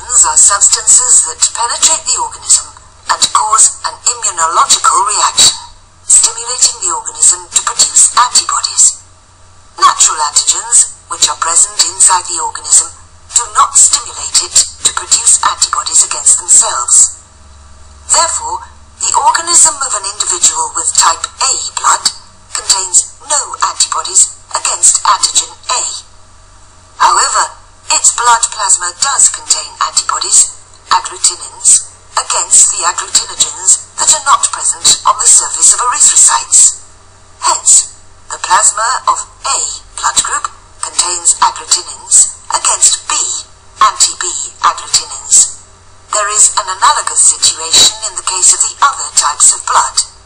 Antigens are substances that penetrate the organism and cause an immunological reaction, stimulating the organism to produce antibodies. Natural antigens, which are present inside the organism, do not stimulate it to produce antibodies against themselves. Therefore, the organism of an individual with type A blood contains no antibodies against antigen A. However, its blood plasma does contain antibodies, agglutinins, against the agglutinogens that are not present on the surface of erythrocytes. Hence, the plasma of A blood group contains agglutinins against B anti-B agglutinins. There is an analogous situation in the case of the other types of blood.